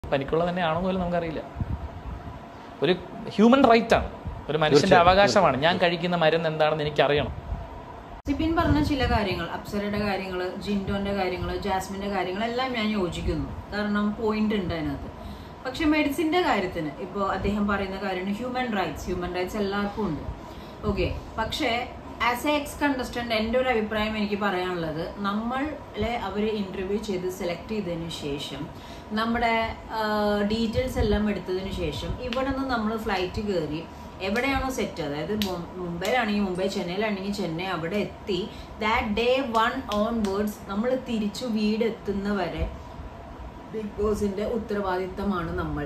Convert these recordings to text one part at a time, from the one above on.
പനിക്കുള്ള തന്നെയാണോ പോലും നമുക്കറിയില്ല. ഒരു ഹ്യൂമൻ റൈറ്റാണ്, ഒരു മനുഷ്യൻ്റെ അവകാശമാണ്. ഞാൻ കഴിക്കുന്ന മരുന്ന് എന്താണെന്ന് എനിക്കറിയണം. സിബിൻ പറഞ്ഞ ചില കാര്യങ്ങൾ, അപ്സരയുടെ കാര്യങ്ങൾ, ജിൻഡോന്റെ കാര്യങ്ങൾ, ജാസ്മിന്റെ കാര്യങ്ങൾ എല്ലാം ഞാൻ യോജിക്കുന്നു. കാരണം പോയിന്റ് ഉണ്ട് അതിനകത്ത്. പക്ഷെ മെഡിസിന്റെ കാര്യത്തിന് ഇപ്പോൾ അദ്ദേഹം പറയുന്ന കാര്യമാണ് ഹ്യൂമൻ റൈറ്റ്സ് എല്ലാവർക്കും ഉണ്ട്. ഓക്കെ, പക്ഷേ ആസ് എ എക്സ് കണ്ടസ്റ്റന്റ് എൻ്റെ ഒരു അഭിപ്രായം എനിക്ക് പറയാനുള്ളത്, നമ്മളെ അവർ ഇന്റർവ്യൂ ചെയ്ത് സെലക്ട് ചെയ്തതിന് ശേഷം നമ്മുടെ ഡീറ്റെയിൽസ് എല്ലാം എടുത്തതിന് ശേഷം ഇവിടെ നിന്ന് നമ്മൾ ഫ്ലൈറ്റ് കയറി എവിടെയാണോ സെറ്റ്, അതായത് മുംബൈയിലാണെങ്കിൽ മുംബൈ, ചെന്നൈയിലാണെങ്കിൽ ചെന്നൈ, അവിടെ എത്തി ദാറ്റ് ഡേ 1 ഓൺവേർഡ്സ് നമ്മൾ തിരിച്ചു വീടെത്തുന്നവരെ ബിഗ് ബോസിന്റെ ഉത്തരവാദിത്തമാണ് നമ്മൾ.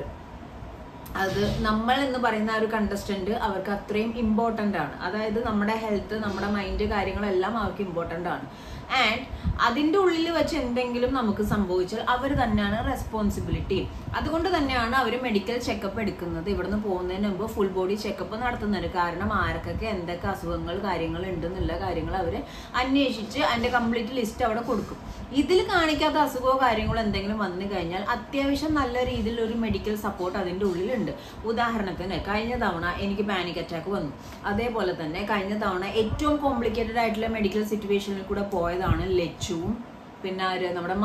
അത് നമ്മൾ എന്ന് പറയുന്ന ഒരു കണ്ടസ്റ്റന്റ് അവർക്ക് അത്രയും ഇമ്പോർട്ടൻ്റ് ആണ്. അതായത് നമ്മുടെ ഹെൽത്ത്, നമ്മുടെ മൈൻഡ്, കാര്യങ്ങളെല്ലാം അവർക്ക് ഇമ്പോർട്ടൻ്റ് ആണ്. ആൻഡ് അതിൻ്റെ ഉള്ളിൽ വെച്ച് എന്തെങ്കിലും നമുക്ക് സംഭവിച്ചാൽ അവർ തന്നെയാണ് റെസ്പോൺസിബിലിറ്റി. അതുകൊണ്ട് തന്നെയാണ് അവർ മെഡിക്കൽ ചെക്കപ്പ് എടുക്കുന്നത്. ഇവിടുന്ന് പോകുന്നതിന് മുമ്പ് ഫുൾ ബോഡി ചെക്കപ്പ് നടത്തുന്നത്. കാരണം ആർക്കൊക്കെ എന്തൊക്കെ അസുഖങ്ങൾ കാര്യങ്ങൾ ഉണ്ടെന്നുള്ള കാര്യങ്ങൾ അവർ അന്വേഷിച്ച് അതിൻ്റെ കംപ്ലീറ്റ് ലിസ്റ്റ് അവിടെ കൊടുക്കും. ഇതിൽ കാണിക്കാത്ത അസുഖമോ കാര്യങ്ങളോ എന്തെങ്കിലും വന്നു കഴിഞ്ഞാൽ അത്യാവശ്യം നല്ല രീതിയിൽ ഒരു മെഡിക്കൽ സപ്പോർട്ട് അതിൻ്റെ ഉള്ളിലുണ്ട്. ഉദാഹരണത്തിന് കഴിഞ്ഞ തവണ എനിക്ക് പാനിക് അറ്റാക്ക് വന്നു. അതേപോലെ തന്നെ കഴിഞ്ഞ തവണ ഏറ്റവും കോംപ്ലിക്കേറ്റഡ് ആയിട്ടുള്ള മെഡിക്കൽ സിറ്റുവേഷനിൽ കൂടെ പോയതാണ് ലച്ചുവും പിന്നെ നമ്മുടെ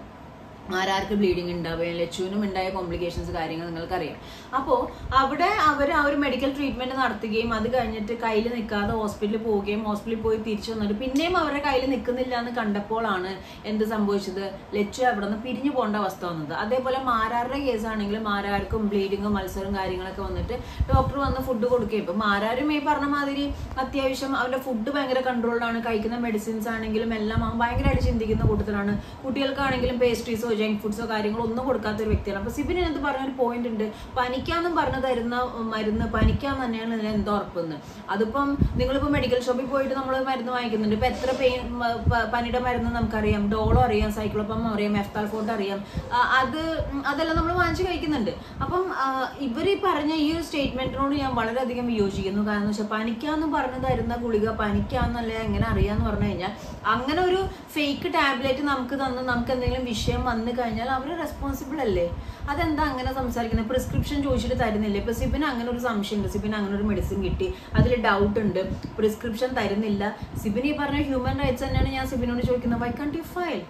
മാരാർക്ക് ബ്ലീഡിങ് ഉണ്ടാവുകയും ലച്ചുവിനും ഉണ്ടായ കോംപ്ലിക്കേഷൻസ് കാര്യങ്ങൾ നിങ്ങൾക്കറിയാം. അപ്പോൾ അവിടെ അവർ ആ ഒരു മെഡിക്കൽ ട്രീറ്റ്മെന്റ് നടത്തുകയും അത് കഴിഞ്ഞിട്ട് കയ്യിൽ നിൽക്കാതെ ഹോസ്പിറ്റലിൽ പോവുകയും ഹോസ്പിറ്റലിൽ പോയി തിരിച്ചു വന്നിട്ട് പിന്നെയും അവരുടെ കയ്യിൽ നിൽക്കുന്നില്ല എന്ന് കണ്ടപ്പോഴാണ് എന്ത് സംഭവിച്ചത്, ലച്ചു അവിടെ നിന്ന് പിരിഞ്ഞു പോകേണ്ട അവസ്ഥ വന്നത്. അതേപോലെ മാരാരുടെ കേസാണെങ്കിലും മാരാർക്കും ബ്ലീഡിങ്ങും മത്സരവും കാര്യങ്ങളൊക്കെ വന്നിട്ട് ഡോക്ടർ വന്ന് ഫുഡ് കൊടുക്കുകയും, ഇപ്പം മാരാരും ഈ പറഞ്ഞ മാതിരി അത്യാവശ്യം അവരുടെ ഫുഡ് ഭയങ്കര കൺട്രോൾഡാണ്. കഴിക്കുന്ന മെഡിസിൻസ് ആണെങ്കിലും എല്ലാം അവൻ ഭയങ്കരമായിട്ട് ചിന്തിക്കുന്ന കൂട്ടത്തിലാണ്. കുട്ടികൾക്കാണെങ്കിലും പേസ്ട്രീസോ ജങ്ക് ഫുഡ്സോ കാര്യങ്ങളോ ഒന്നും കൊടുക്കാത്ത ഒരു വ്യക്തിയാണ്. അപ്പൊ സിബിന് എന്ത് പറഞ്ഞൊരു പോയിന്റ് ഉണ്ട്, പനിക്കാന്നും പറഞ്ഞു തരുന്ന മരുന്ന് പനിക്കാന്ന് തന്നെയാണ് ഇതിന് എന്തോ ഉറപ്പെന്ന്. അതിപ്പം നിങ്ങളിപ്പോൾ മെഡിക്കൽ ഷോപ്പിൽ പോയിട്ട് നമ്മൾ മരുന്ന് വാങ്ങിക്കുന്നുണ്ട്. ഇപ്പൊ എത്ര പനിയുടെ മരുന്ന് നമുക്കറിയാം, ഡോളോ അറിയാം, സൈക്ലോപ്പം അറിയാം, എഫ്താൽഫോട്ട് അറിയാം, അതെല്ലാം നമ്മൾ വാങ്ങിച്ച് കഴിക്കുന്നുണ്ട്. അപ്പം ഇവർ പറഞ്ഞ ഈ ഒരു സ്റ്റേറ്റ്മെന്റിനോട് ഞാൻ വളരെയധികം വിയോജിക്കുന്നു. കാരണം വെച്ചാൽ പനിക്കാന്നും പറഞ്ഞു തരുന്ന ഗുളിക പനിക്കാന്നല്ല എങ്ങനെ അറിയാന്ന് പറഞ്ഞു കഴിഞ്ഞാൽ അങ്ങനെ ഒരു ഫേക്ക് ടാബ്ലറ്റ് നമുക്ക് തന്ന് നമുക്ക് എന്തെങ്കിലും വിഷയം വന്നു കഴിഞ്ഞാൽ അവർ റെസ്പോൺസിബിൾ അല്ലേ? അതെന്താ അങ്ങനെ സംസാരിക്കുന്നത്? പ്രിസ്ക്രിപ്ഷൻ ചോദിച്ചിട്ട് തരുന്നില്ലേ? ഇപ്പൊ സിബിന് അങ്ങനെ ഒരു സംശയമുണ്ട്, സിബിന് അങ്ങനെ ഒരു മെഡിസിൻ കിട്ടി, അതിൽ ഡൗട്ട് ഉണ്ട്, പ്രിസ്ക്രിപ്ഷൻ തരുന്നില്ല. സിബിന് ഈ പറഞ്ഞ ഹ്യൂമൻ റൈറ്റ്സ് തന്നെയാണ് ഞാൻ സിബിനോട് ചോദിക്കുന്നത്. Why can't you file?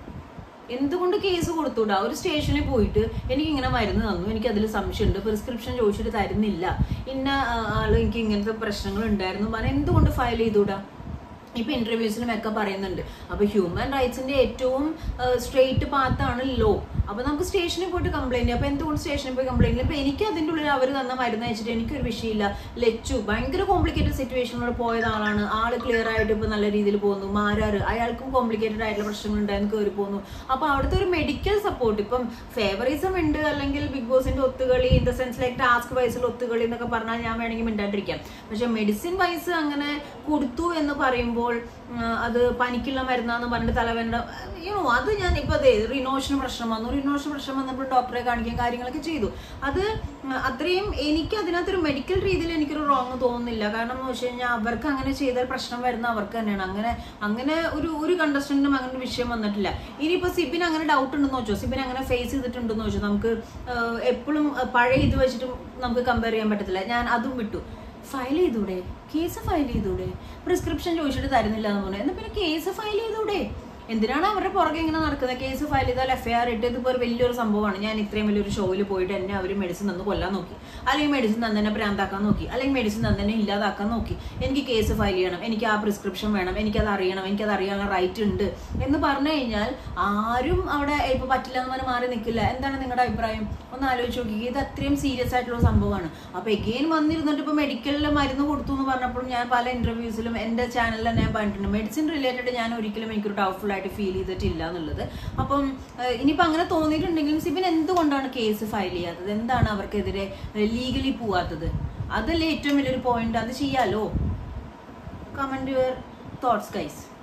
എന്തുകൊണ്ട് കേസ് കൊടുത്തൂടാ? ഒരു സ്റ്റേഷനിൽ പോയിട്ട് എനിക്ക് ഇങ്ങനെ മരുന്ന് തന്നു, എനിക്ക് അതിൽ സംശയമുണ്ട്, പ്രിസ്ക്രിപ്ഷൻ ചോദിച്ചിട്ട് തരുന്നില്ല, ഇന്ന ആള് എനിക്ക് ഇങ്ങനത്തെ പ്രശ്നങ്ങൾ ഉണ്ടായിരുന്നു പറഞ്ഞാൽ എന്തുകൊണ്ട് ഫയൽ ചെയ്തൂടാ? ഇപ്പൊ ഇന്റർവ്യൂസിലും ഒക്കെ പറയുന്നുണ്ട്. അപ്പൊ ഹ്യൂമൻ റൈറ്റ്സിന്റെ ഏറ്റവും സ്ട്രെയിറ്റ് പാത്താണ് ലോ. അപ്പൊ നമുക്ക് സ്റ്റേഷനിൽ പോയിട്ട് കംപ്ലൈന്റ്. അപ്പൊ എന്തുകൊണ്ട് സ്റ്റേഷനിൽ പോയി കംപ്ലൈന്റ്? ഇപ്പൊ എനിക്ക് അതിൻ്റെ ഉള്ളിൽ അവർ തന്ന മരുന്ന് വെച്ചിട്ട് എനിക്കൊരു വിഷയമില്ല. ലച്ചു ഭയങ്കര കോംപ്ലിക്കേറ്റഡ് സിറ്റുവേഷനിലൂടെ പോയത് ആളാണ്, ആള് ക്ലിയർ ആയിട്ട് ഇപ്പൊ നല്ല രീതിയിൽ പോകുന്നു. മാരാറ് അയാൾക്കും കോംപ്ലിക്കേറ്റഡ് ആയിട്ടുള്ള പ്രശ്നങ്ങൾ ഉണ്ടായിരുന്നു, കയറി പോകുന്നു. അപ്പൊ അവിടുത്തെ ഒരു മെഡിക്കൽ സപ്പോർട്ട്, ഇപ്പം ഫേവറിസം ഉണ്ട് അല്ലെങ്കിൽ ബിഗ് ബോസിന്റെ ഒത്തുകളി in the sense like task വൈസിൽ ഒത്തുകളി എന്നൊക്കെ പറഞ്ഞാൽ ഞാൻ വേണമെങ്കിൽ മിണ്ടാണ്ടിരിക്കാം. പക്ഷെ മെഡിസിൻ വൈസ് അങ്ങനെ കൊടുത്തു എന്ന് പറയുമ്പോൾ അത് പനിക്കുള്ള മരുന്നാന്ന് പറഞ്ഞിട്ട് തലവേണ്ട അത് ഞാൻ ഇപ്പൊ അതെ റിനോഷന് പ്രശ്നം വന്നപ്പോൾ ഡോക്ടറെ കാണിക്കാൻ കാര്യങ്ങളൊക്കെ ചെയ്തു. അത് അത്രയും എനിക്ക് അതിനകത്തൊരു മെഡിക്കൽ രീതിയിൽ എനിക്കൊരു റോങ് തോന്നുന്നില്ല. കാരണം എന്ന് വെച്ച് കഴിഞ്ഞാൽ അവർക്ക് അങ്ങനെ ചെയ്താൽ പ്രശ്നം വരുന്ന അവർക്ക് തന്നെയാണ്. അങ്ങനെ ഒരു കണ്ടസ്റ്റന്റിനും അങ്ങനെ ഒരു വിഷയം വന്നിട്ടില്ല. ഇനിയിപ്പോ സിബിന് അങ്ങനെ ഡൗട്ട് ഉണ്ടെന്ന് വെച്ചോ, സിബിന് അങ്ങനെ ഫേസ് ചെയ്തിട്ടുണ്ടെന്ന് വെച്ചോ, നമുക്ക് എപ്പോഴും പഴയ ഇത് വെച്ചിട്ട് നമുക്ക് കമ്പയർ ചെയ്യാൻ പറ്റത്തില്ല. ഞാൻ അതും വിട്ടു. ഫയൽ ചെയ്തൂടെ? കേസ് ഫയൽ ചെയ്തൂടെ? പ്രിസ്ക്രിപ്ഷൻ ചോദിച്ചിട്ട് തരുന്നില്ല എന്ന് പറഞ്ഞു, എന്നാൽ പിന്നെ കേസ് ഫയൽ ചെയ്തൂടെ? എന്തിനാണ് അവരുടെ പുറകെ ഇങ്ങനെ നടക്കുന്നത്? കേസ് ഫയൽ ചെയ്താൽ FIR ഇട്ട് ഇതിപ്പോൾ ഒരു വലിയൊരു സംഭവമാണ്. ഞാൻ ഇത്രയും വലിയൊരു ഷോയിൽ പോയിട്ട് എന്നെ അവർ മെഡിസിൻ തന്ന് കൊല്ലാൻ നോക്കി, അല്ലെങ്കിൽ മെഡിസിൻ തന്നെ ഭ്രാന്താക്കാൻ നോക്കി, അല്ലെങ്കിൽ മെഡിസിൻ തന്നെ ഇല്ലാതാക്കാൻ നോക്കി. എനിക്ക് കേസ് ഫയൽ ചെയ്യണം, എനിക്ക് ആ പ്രിസ്ക്രിപ്ഷൻ വേണം, എനിക്കത് അറിയണം, എനിക്കത് അറിയാനുള്ള റൈറ്റ് ഉണ്ട് എന്ന് പറഞ്ഞു കഴിഞ്ഞാൽ ആരും അവിടെ ഇപ്പോൾ പറ്റില്ല എന്ന് പറഞ്ഞ് മാറി നിൽക്കില്ല. എന്താണ് നിങ്ങളുടെ അഭിപ്രായം? ഒന്ന് ആലോചിച്ച് നോക്കി. ഇത് അത്രയും സീരിയസ് ആയിട്ടുള്ള സംഭവമാണ്. അപ്പോൾ എഗെയിൻ വന്നിരുന്നിട്ട് ഇപ്പോൾ മെഡിക്കലിൽ മരുന്ന് കൊടുത്തു എന്ന് പറഞ്ഞപ്പോഴും ഞാൻ പല ഇന്റർവ്യൂസിലും എൻ്റെ ചാനലിൽ ഞാൻ പറഞ്ഞിട്ടുണ്ട്, മെഡിസിൻ റിലേറ്റഡ് ഞാൻ ഒരിക്കലും എനിക്കൊരു ഡൗട്ട്ഫുൾ ഫീൽ ചെയ്തിട്ടില്ല എന്നുള്ളത്. അപ്പം ഇനിയിപ്പോൾ അങ്ങനെ തോന്നിയിട്ടുണ്ടെങ്കിലും സിബിൻ എന്തുകൊണ്ടാണ് കേസ് ഫയൽ ചെയ്യാത്തത്? എന്താണ് അവർക്കെതിരെ ലീഗലി പോവാത്തത്? അതല്ലേ ഏറ്റവും വലിയൊരു പോയിന്റ്. അത് ചെയ്യാലോ. Comment your thoughts guys.